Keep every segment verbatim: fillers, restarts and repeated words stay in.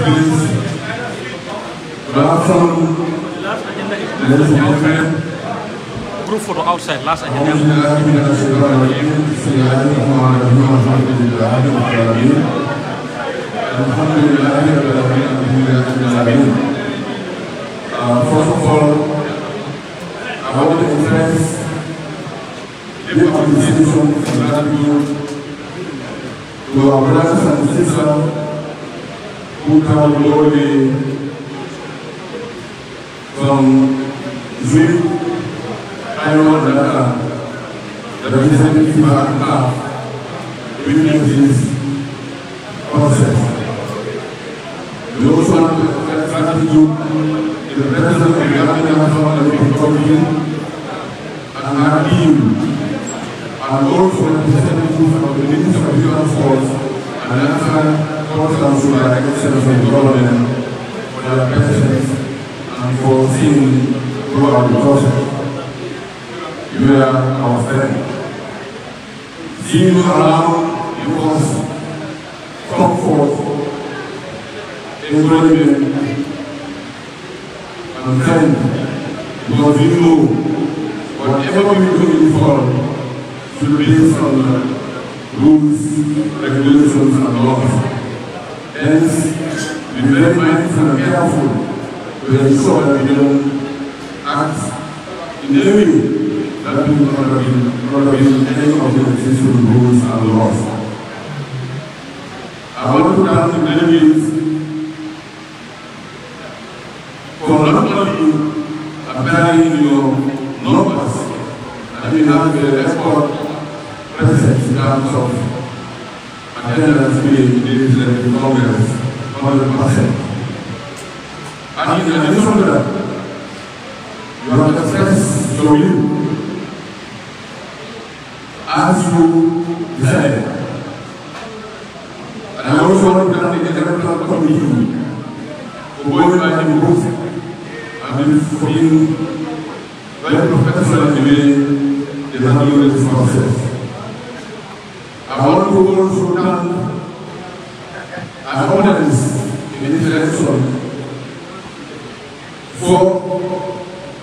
please. Good afternoon, ladies and gentlemen. Group photo outside, last agenda. Uh, first of all, I want to express deep appreciation and gratitude to our brothers and sisters who traveled all the way from Zurich, Cairo, and Dakar, representing FIFA and C A F, witness this process. We also want to express gratitude to the President of the Gambia National Olympic Committee and our team, and also representatives of the Ministry of Human Sports and the National Sports Council by Excellence of Government for their presence and for seeing throughout the process. You are our friend. Seeing you around, you must come forth, encouragement, and friend, because you know whatever we do in the forum should be based on the rules, regulations, and laws. Hence, be very mindful and careful to ensure that we don't act in any way that we contravene any of the existing rules and laws. I want to thank the delegates for not only appearing in your numbers, and we have the record presence in terms of attendance in this uh, Congress, one hundred percent. And in addition to that, you have expressed your will as you decided. And I also want to thank the Electoral Committee for going by the book and for being very professional in the way they handle this process. I want to also thank our opponents in this election for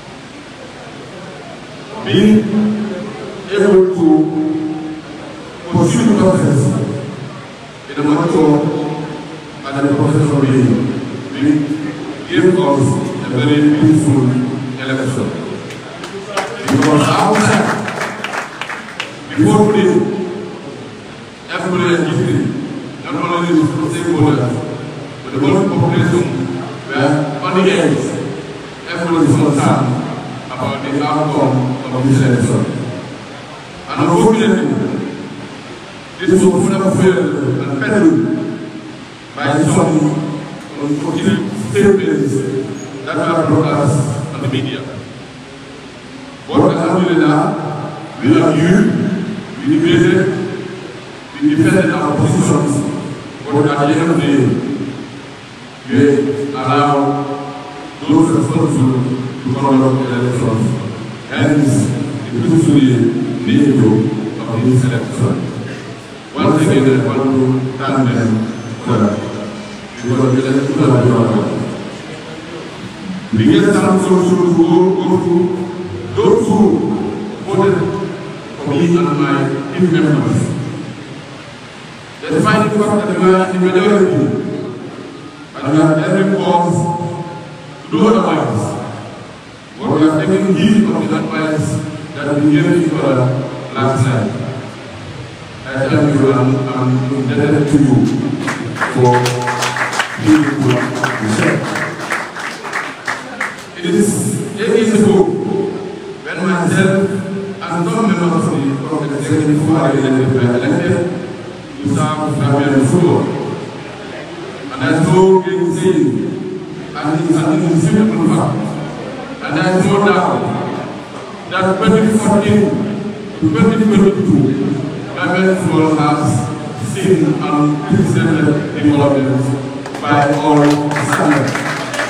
being able to pursue the process in a mature and a professional way. We give us a very peaceful election. Because outside, before today, everybody is gifted, not only the stakeholders, but the whole population were on the edge. Everybody is concerned about the outcome of this election. And unfortunately, this was never failed and peddled by some unfortunate statements that were broadcast on the media. But alhamdulillah, we are you, we debated, we defended our positions, but at the end of the day, we allow those responsible to conduct the elections. Hence, the peacefully nature of this election. Once again, I want to thank them for that. Because the election are doing. The biggest thanks also to go to those who voted for me and my team members. Despite the fact that we are in majority, and we have every cause to do otherwise, but we have taken heed of the advice that we gave each other last night. I thank you and I'm indebted to you for being able to share. It is eight years ago when myself and some members of the, of the executive were elected to serve Gambian football. And I saw King saying, and it's an indisputable fact, and I saw now that twenty fourteen to twenty twenty-two, Gambian football has seen unprecedented developments by all standards.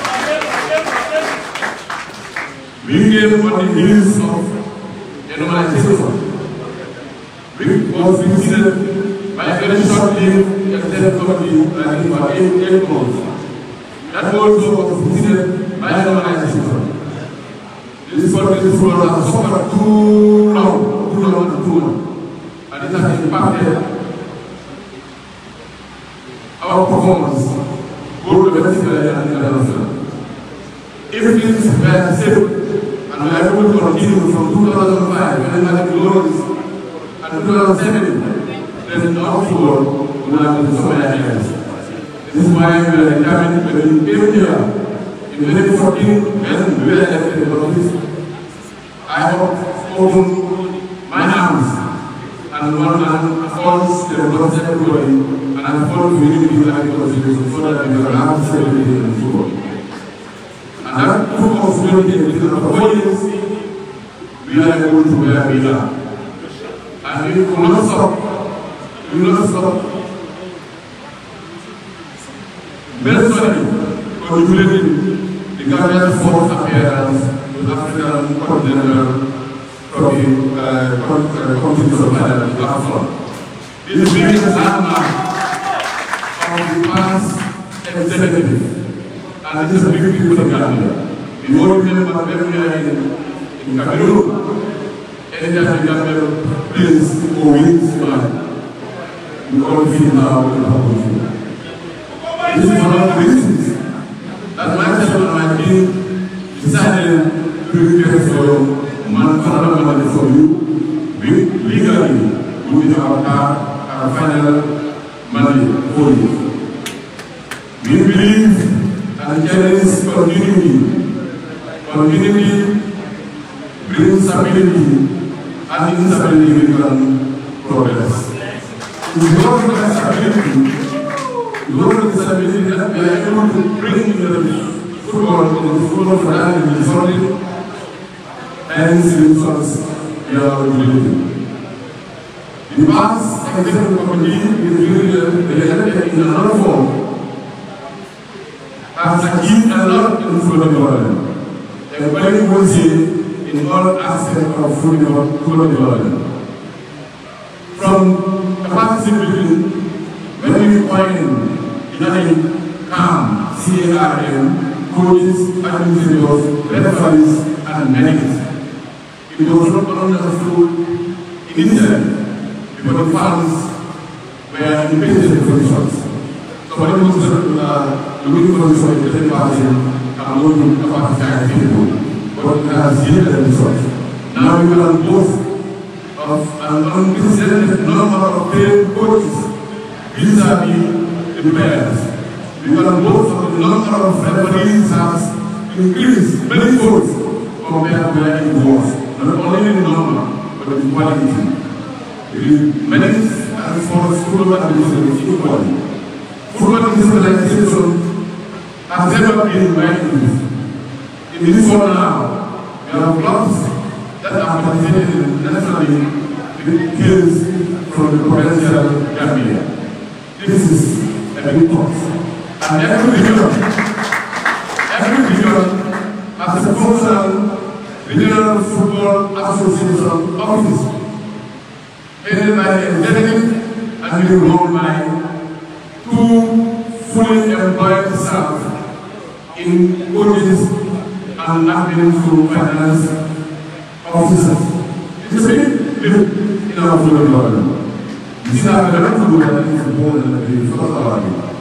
We came on the heels of normalization, which was preceded by a very short-lived extended committee, I think about eight, eight months, That also was considered by the organization. This football has suffered too long, too long, and too long. And it has impacted our performance, both domestically and internationally. If things were safe and we are able to continue from two thousand five, when we had the glories, and two thousand seven, then our football will have been somewhere else. This is why we are determined when we came here in twenty fourteen, when we were elected in office. I have opened my arms and one hand falls to the blood everybody, and I fall to unity like constitution so that we can have stability in football. And that took us unity within our four years, we are able to where we are. And we will not stop, we will not stop. Very sorry, contributing the government's fourth appearance to the African Continental Trophy competition final in Africa. This brings a landmark of the past executive, and this is a big thing for the Gambia. We all remember when we are in, in Cameroon, anytime the Gambia plays or wins, we all feel now what happens. This is one of the reasons that myself and my team decided to prepare for manpower money for you. We legally will our, our final money for you. We believe and challenge continuity. Continuity brings stability, and instability brings progress. Because of that stability, Lord of stability that we are able to bring in the football, in the football for that in the solid and results we are delivering. The past executive committee is elected in another form has achieved a lot in football development. A very good say in all aspects of football development. From capacity building, when we point in CAM, C A R M, coaches, administrators, referees, and managers. It was not understood initially because the funds were in limited conditions. So when we were looking for this one, the third party, I'm going to capacitize people, but it has yielded results. Now we can both of an unprecedented number of paid coaches vis-a-vis the players. We can both of the number of referees has increased many folds compared to where it was. Not only the number, but the quality. The men's and sports football administration equally. Football digitalization has never been like this. In this one now, we have clubs that are participating nationally with kids from the provincial Gambia. This is a big cost. And every region, every region has a functional regional football association office headed by the executive and being run by two fully employed staff in coaches and admin through finance officers. It's a big lift in our football development. These are the right to do that in football and the first about it.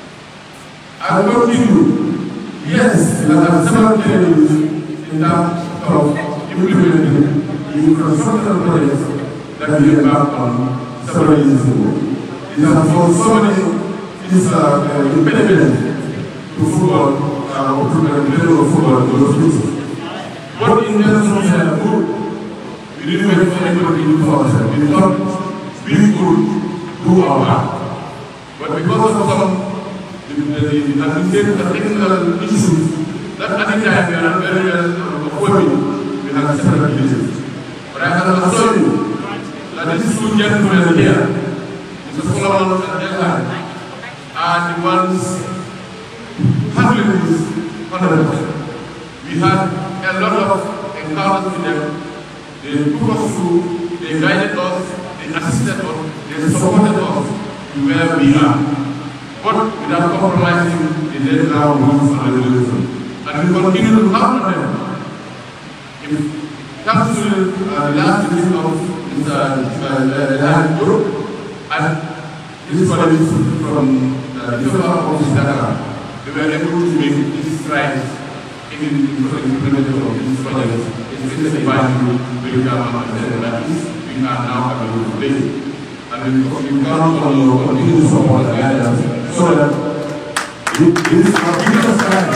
I will continue. Yes, there are several challenges in terms of implementing the infrastructural projects that we embarked on several years ago. It has caused so many uh, impediments to football, uh, to the level of football in those places. What intentions are good, we didn't wait for anybody to do for ourselves. We thought we could do our part. But because of some the, the, the technical issues that at the time we are not very well affording, we have several delays. But I can assure you that these two gentlemen here, Mister Solomon and Elhad, are the ones handling this one hundred percent. We had a lot of encounters with them. They took us through, they guided us, they assisted us, they supported us to where we are. But without compromising the laid down rules and regulations. And we continue to harm them. If Council, uh, the last visit of Mister Lehan Group, and this police from uh, the federal office Dakar, they were able to make this strides in the implementation of this project. It's a value with government that is we are now able to play. And we count on your continued support and guidance so that this is our biggest crime.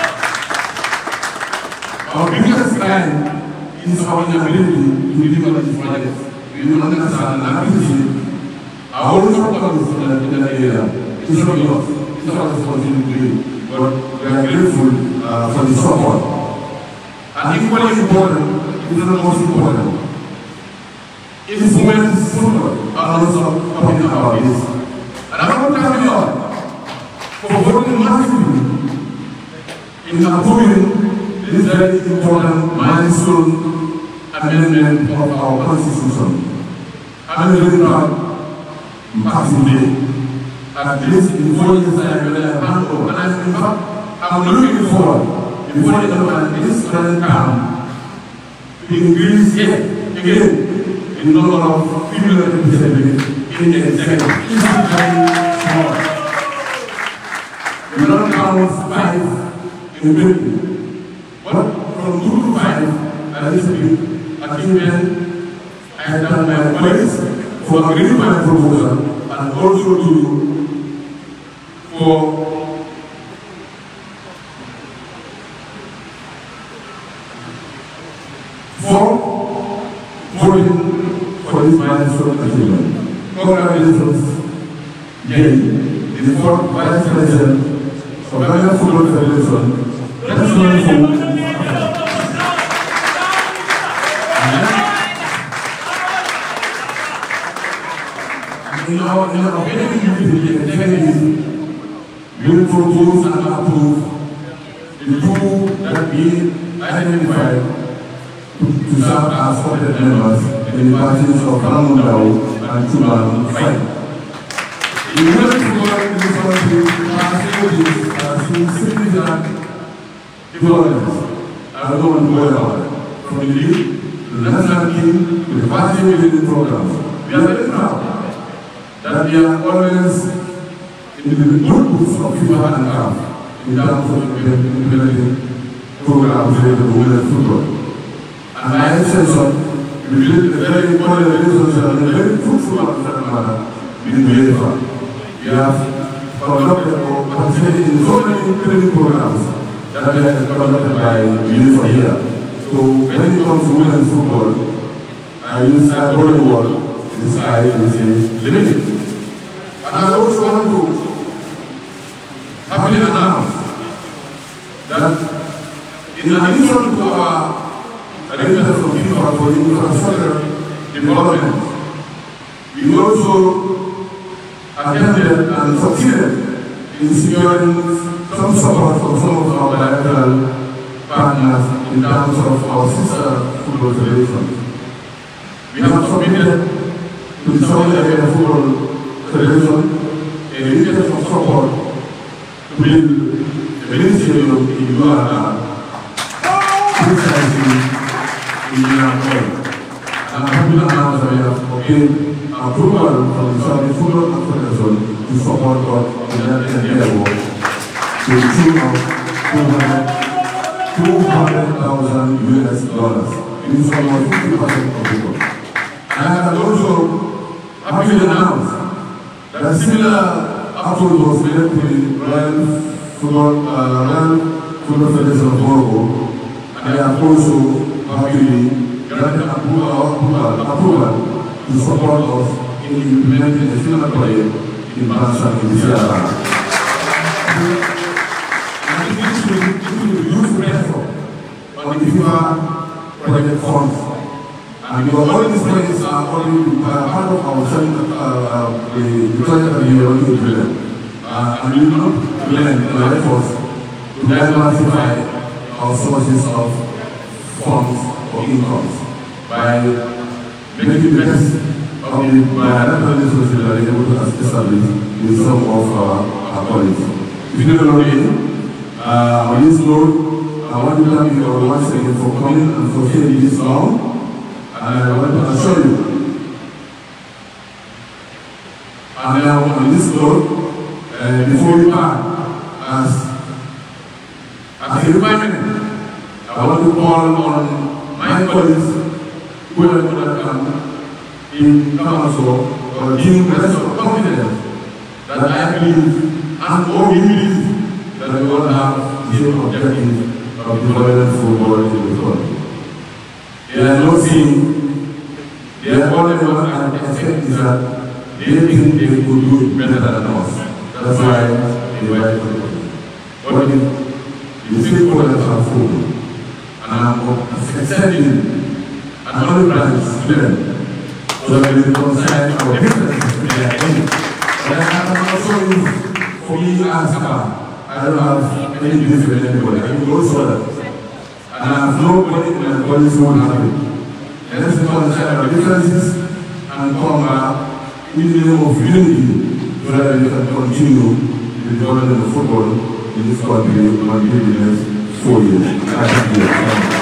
Our biggest crime is our inability to deliver this project. We do not understand and appreciate our own shortcomings in that area. It's not yours. It's not our responsibility. But we are grateful uh, for the support. And equally important, it's not the most important. It's women's football are also talking about this. And I want to thank you all for working massively in approving this very important milestone amendment of our constitution. I'm very proud, massively, at this in four years time when I hand over. And I, in fact, I'm looking forward, before the end of this current term, to increase yet again the number of female representatives in the executive. This is very small. We don't count five in Britain. But from two to five, that is a big achievement. I have done my colleagues for agreeing my proposal and also to for for voting for this milestone achievement. Congratulations, Jay, the fourth Vice President of Ghana Football Federation. Let's learn from in our in our very unity executive, we will propose and approve the two that we identified to serve as voted members in the parties of Ramondao and Tuban fight. We will support this country as significant developments. I don't want to go about it. From the league, to the national team, to the party building programs. We are very proud that we are always in the good books of FIFA and C A F in terms of implementing programs related to women's football. And by extension, we build a very important relationship and a very fruitful one for that matter with UEFA. We have conducted or participated in so many training programs that we have conducted by UEFA here. So when it comes to women's football, I use that word word, the sky is limited. And I also want to happily announce that in addition to our request from FIFA for infrastructure development, we also attempted and succeeded in securing some support from some of our bilateral partners in terms of our sister football federations. We have submitted to the Saudi Arabia Football Federation a request of support to build a mini stadium in Uganda, precisely in Uganda. And I'm happy to announce that we have obtained approval from the Saudi Football Federation to support God in that endeavor to the tune of two hundred thousand U S dollars. It is almost fifty percent of the cost. And I am also happy to announce that similar approach was made to the Royal Football, uh, Royal Football Federation of Morocco, and I am also happily granted approval, approval to support us in implementing the similar project in Bansan in Sierra. And this will use pressure on the FIFA project funds. And because all these projects are already uh, part of our uh, uh, the project that we are going to implement. Uh, and we will not implement in our efforts to diversify our sources of funds or incomes by making the best of the bilateral relationship that we are able to establish with some of our, our colleagues. We If you never know me, uh, on this road, I want to thank you all once again for coming and for staying this long. And I want to assure you, and now on this road, uh, before we part, as, as a reminder, I want to call on my colleagues who are going to come in council or giving rest of confidence that I believe and all we believe that we all have the same objective of developing football in the country. They are not seeing, they are all they want and expect is that they think they could do it better than us. That's why they write for it. But the stakeholders are full. And I'm extending another branch to them so that we can concern our differences in their end. But I can also use, for me as Saka, I don't have any difference with anybody. I can go further. And I have nobody in my body who won't have it. And let's concern our differences and come back in the name of unity so that we can continue the development of football in this country and in the next four years. I thank you.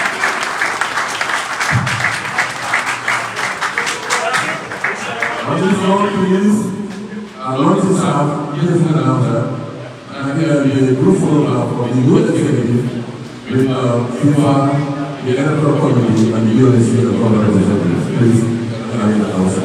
On this long please, I want to serve years and after, and here the group photograph of the new executive with uh, FIFA, the electoral committee, and the U S C, the Congress of Please,